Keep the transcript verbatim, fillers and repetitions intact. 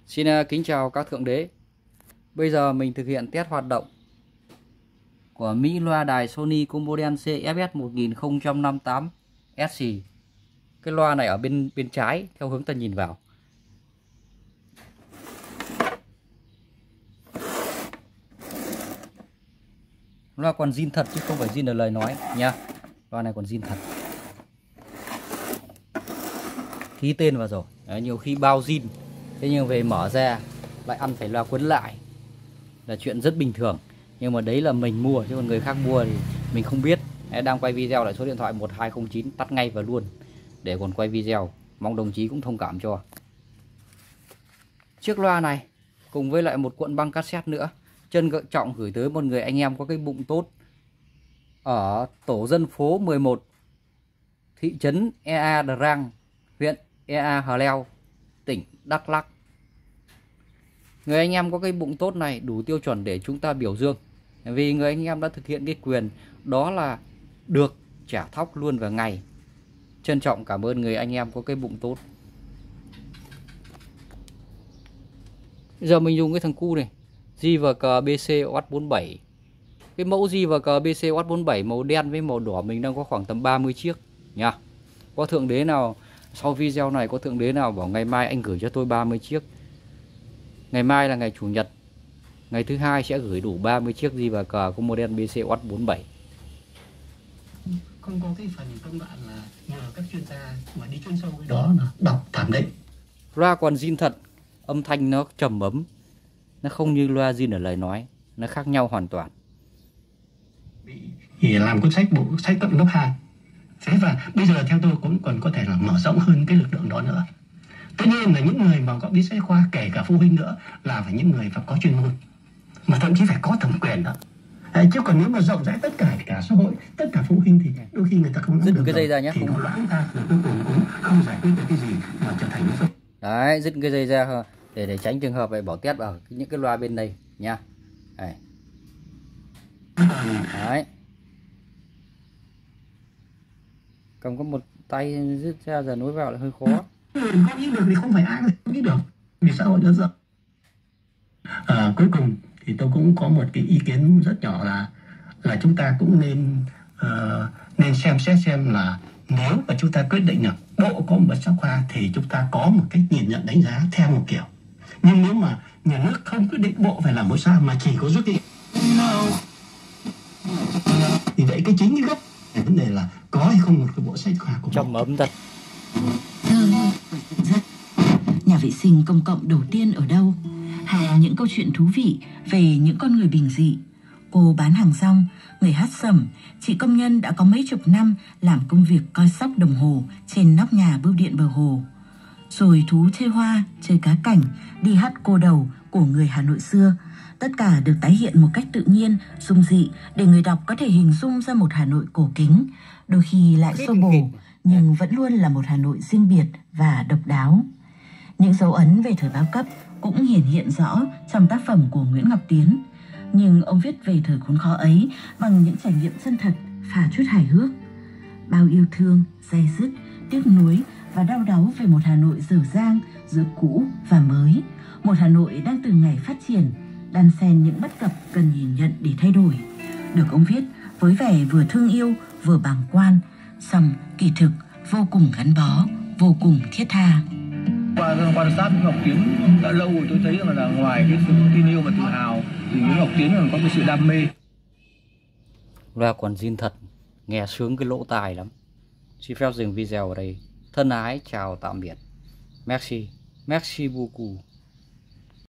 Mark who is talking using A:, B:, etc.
A: Xin kính chào các thượng đế. Bây giờ mình thực hiện test hoạt động của Mỹ loa đài Sony combo đen xê ép ét một nghìn không trăm năm mươi tám ét xê. Cái loa này ở bên bên trái theo hướng ta nhìn vào. Loa còn zin thật chứ không phải zin là lời nói nha. Loa này còn zin thật. Ký tên vào rồi. Đấy, nhiều khi bao zin, thế nhưng về mở ra lại ăn phải loa quấn lại là chuyện rất bình thường. Nhưng mà đấy là mình mua, chứ còn người khác mua thì mình không biết. Đấy, đang quay video lại số điện thoại một hai không chín tắt ngay và luôn để còn quay video. Mong đồng chí cũng thông cảm cho. Chiếc loa này cùng với lại một cuộn băng cassette nữa, trân trọng gửi tới một người anh em có cái bụng tốt ở tổ dân phố mười một, thị trấn Ea Drang, huyện Ea Hờ Leo, tỉnh Đắk Lắk. Người anh em có cái bụng tốt này đủ tiêu chuẩn để chúng ta biểu dương, vì người anh em đã thực hiện cái quyền đó là được trả thóc luôn vào ngày. Trân trọng cảm ơn người anh em có cái bụng tốt. Bây giờ mình dùng cái thằng cu này, G và K B C O H bốn mươi bảy. Cái mẫu G và K B C O H bốn mươi bảy màu đen với màu đỏ mình đang có khoảng tầm ba mươi chiếc nha. Có thượng đế nào sau video này, có thượng đế nào bảo ngày mai anh gửi cho tôi ba mươi chiếc. Ngày mai là ngày chủ nhật, ngày thứ hai sẽ gửi đủ ba mươi chiếc G và K của model B C O H bốn mươi bảy.
B: Không có cái phần công đoạn là nhờ các chuyên gia mà đi chuyên sâu cái đó là đọc thẩm định.
A: Loa còn zin thật, âm thanh nó trầm ấm, nó không như loa zin ở lời nói, nó khác nhau hoàn toàn.
B: Thì làm cuốn sách bộ sách cộng lớp hai. Thế và bây giờ theo tôi cũng còn có thể là mở rộng hơn cái lực lượng đó nữa. Tất nhiên là những người mà có biết sách khoa, kể cả phụ huynh nữa, là phải những người phải có chuyên môn, mà thậm chí phải có thẩm quyền đó. Đấy, chứ còn nếu mà rộng rãi tất cả cả xã hội, tất cả phụ huynh thì đôi khi người ta không nắm được
A: cái dây ra nhé,
B: thì nó loãng ra, rồi cuối cùng cũng không giải quyết được cái gì mà trở thành nó.
A: Đấy, dứt cái dây ra để để tránh trường hợp vậy bỏ tét vào những cái loa bên đây nha. Đấy. Đấy. Cầm có một tay dứt ra giờ nối vào là hơi khó.
B: Không nghĩ được thì không phải ai cũng nghĩ được, vì xã hội nó rộng. À, cuối cùng thì tôi cũng có một cái ý kiến rất nhỏ là là chúng ta cũng nên uh, nên xem xét xem là nếu mà chúng ta quyết định là bộ có một sách khoa thì chúng ta có một cái nhìn nhận đánh giá theo một kiểu. Nhưng nếu mà nhà nước không quyết định bộ phải làm một sao mà chỉ có rút đi thì vậy cái chính cái gốc vấn đề là có hay không một cái bộ sách khoa của
A: trong ấm thật.
C: Thơ rất nhà vệ sinh công cộng đầu tiên ở đâu, hay những câu chuyện thú vị về những con người bình dị. Cô bán hàng rong, người hát sẩm, chị công nhân đã có mấy chục năm làm công việc coi sóc đồng hồ trên nóc nhà bưu điện bờ hồ. Rồi thú chơi hoa, chơi cá cảnh, đi hát cô đầu của người Hà Nội xưa. Tất cả được tái hiện một cách tự nhiên, dung dị để người đọc có thể hình dung ra một Hà Nội cổ kính, đôi khi lại xô bồ, nhưng vẫn luôn là một Hà Nội riêng biệt và độc đáo. Những dấu ấn về thời bao cấp cũng hiển hiện rõ trong tác phẩm của Nguyễn Ngọc Tiến. Nhưng ông viết về thời khốn khó ấy bằng những trải nghiệm chân thật, pha chút hài hước. Bao yêu thương, day dứt, tiếc nuối và đau đáu về một Hà Nội dở dang giữa cũ và mới. Một Hà Nội đang từng ngày phát triển, đan xen những bất cập cần nhìn nhận để thay đổi. Được ông viết với vẻ vừa thương yêu, vừa bàng quan, song kỳ thực vô cùng gắn bó, vô cùng thiết tha.
D: Qua quan sát Nguyễn Ngọc Tiến đã lâu rồi, tôi thấy rằng là ngoài cái sự tin yêu và tự hào thì Nguyễn Ngọc Tiến còn có cái sự đam mê.
A: Loa còn zin thật, nghe sướng cái lỗ tai lắm. Xin phép dừng video ở đây. Thân ái chào tạm biệt. Merci, merci beaucoup.